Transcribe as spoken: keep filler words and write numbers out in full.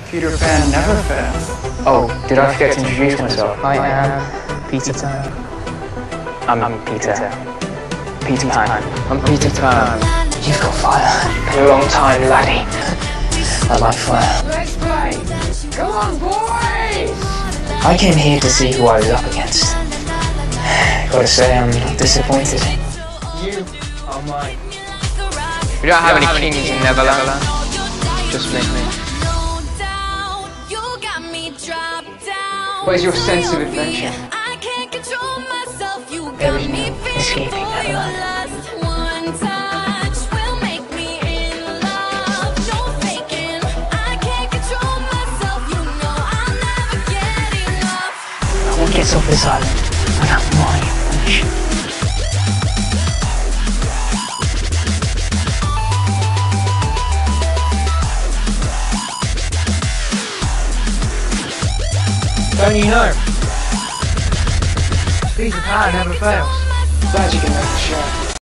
Peter Pan never fails. Oh, did I forget to introduce myself? I am Peter Pan. I'm, I'm Peter. Peter Pan. I'm Peter Pan. You've got fire. Been a long time, laddie. I like fire. Let's play! Come on, boys! I came here to see who I was up against. Gotta say, I'm not disappointed. You are mine. We don't have any kings in Neverland. Just me. Where's your sense of adventure? Everything escaping Neverland. No one gets off this island without my permission. Don't you know? Peter Pan never fails. Glad you can make the show.